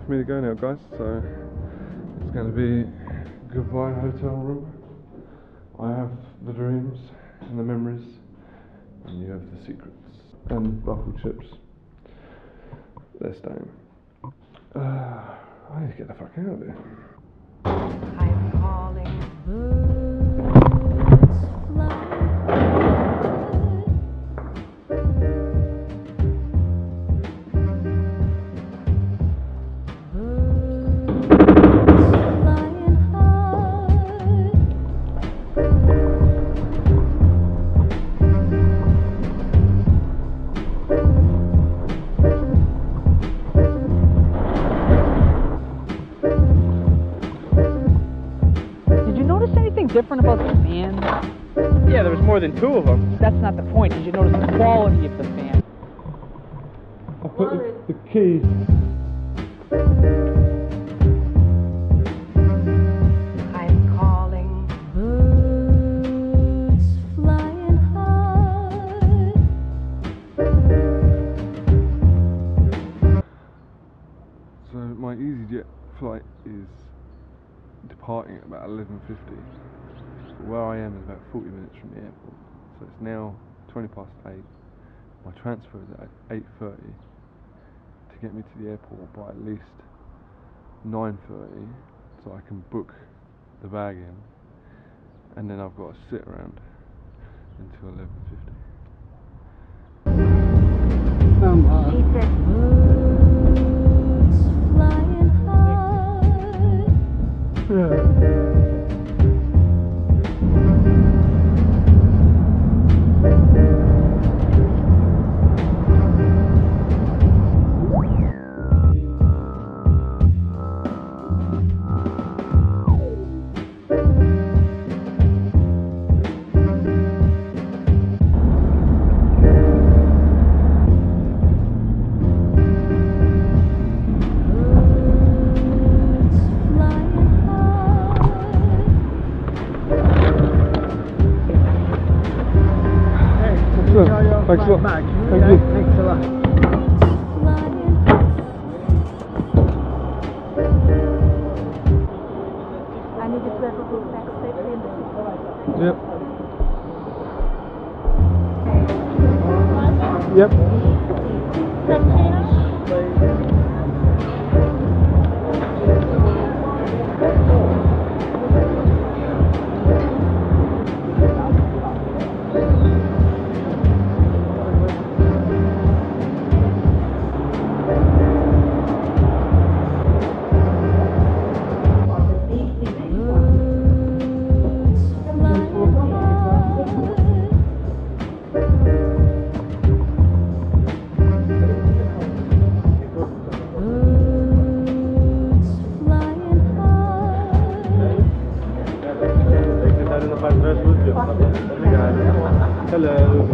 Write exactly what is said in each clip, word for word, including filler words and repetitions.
for me to go now, guys, so it's going to be goodbye hotel room. I have the dreams and the memories, and you have the secrets and buffalo chips. They're staying. Uh, I need to get the fuck out of here. I'm calling different about the fan? Yeah, there was more than two of them. That's not the point. Did you notice the quality of the fan? I put the, the key. I'm calling birds flying high. So my EasyJet flight is departing at about eleven fifty. Where I am is about forty minutes from the airport, so it's now twenty past eight. My transfer is at eight thirty to get me to the airport by at least nine thirty, so I can book the bag in, and then I've got to sit around until eleven fifty. Um, uh, she said birds flying high. Yeah. Thanks a lot. Thank you. Thanks a lot. I need to travel back safely in the city. Yep. Yep. Hello.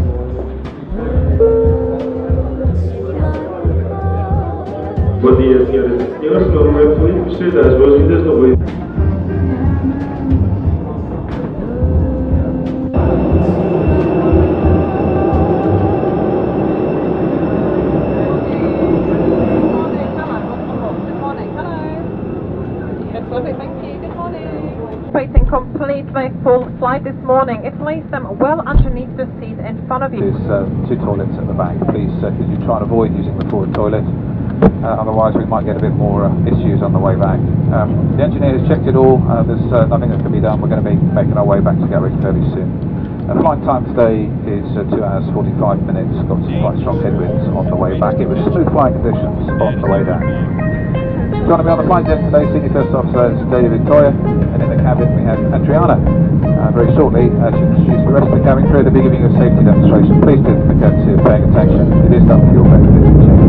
Bom dia, senhoras e senhores. Meu nome é Felipe. Gostaria de dar as boas-vindas no Rio. Complete my full flight this morning. It lays them well underneath the seat in front of you. There's uh, two toilets at the back. Please, uh, could you try and avoid using the forward toilet? Uh, otherwise, we might get a bit more uh, issues on the way back. Um, the engineer has checked it all. Uh, there's uh, nothing that can be done. We're going to be making our way back to Gatwick fairly soon. Uh, the flight time today is uh, two hours forty-five minutes. Got some quite strong headwinds on the way back. It was smooth flying conditions on the way down. Joining me on the flight deck today, Senior First Officer is David Victoria, and in the cabin we have Adriana. Uh, very shortly, uh, she'll introduce the rest of the cabin crew at the beginning of a safety demonstration. Please do the courtesy of paying attention. It is done for your benefit and change.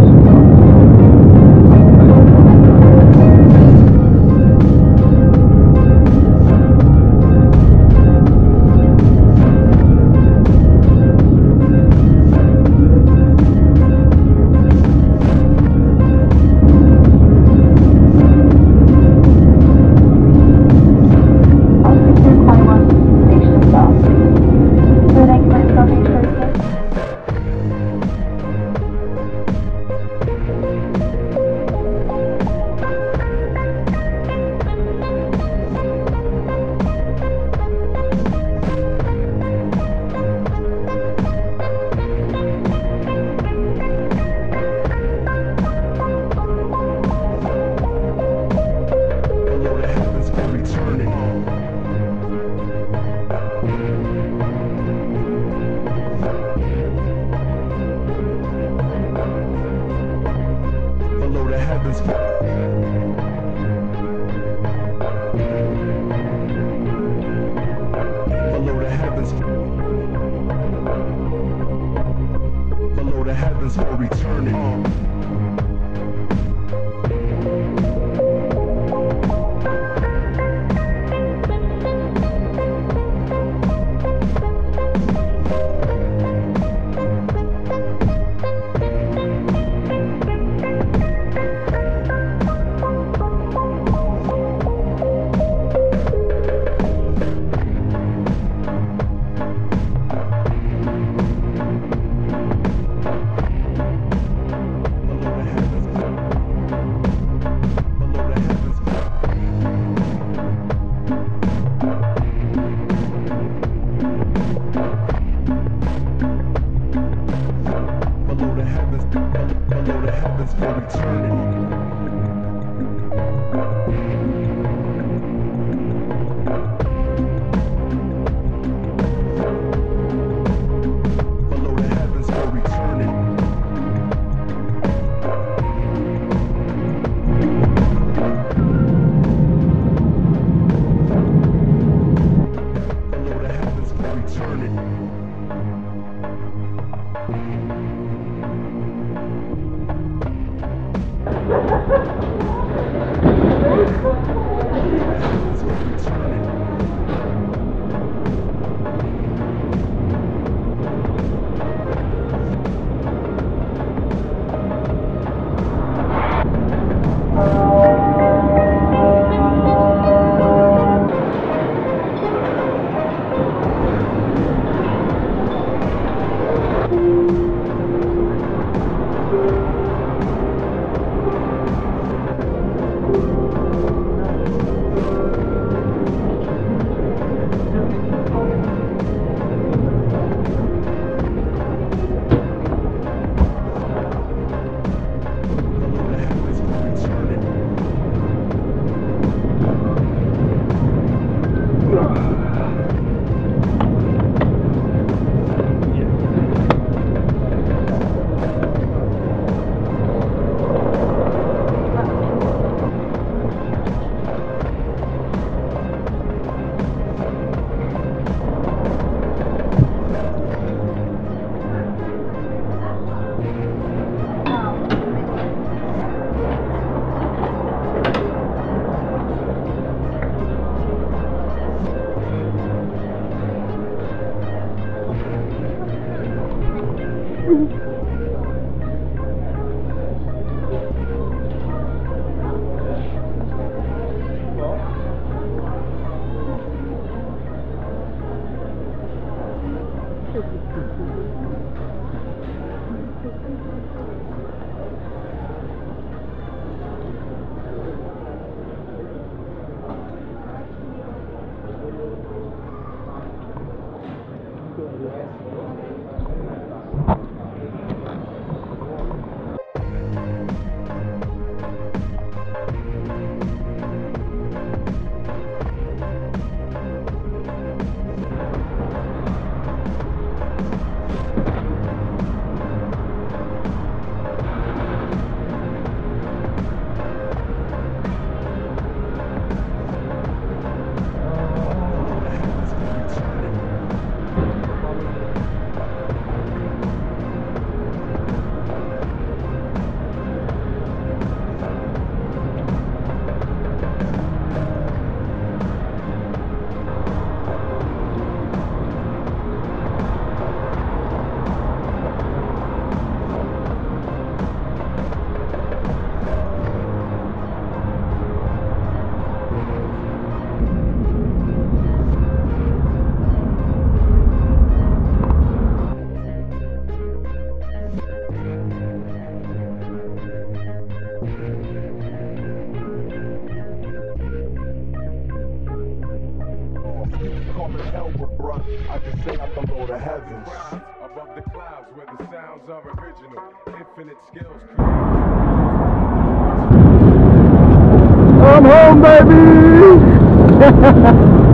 I can say I'm the Lord of Heaven. Above the clouds where the sounds are original. Infinite skills. I'm home, baby!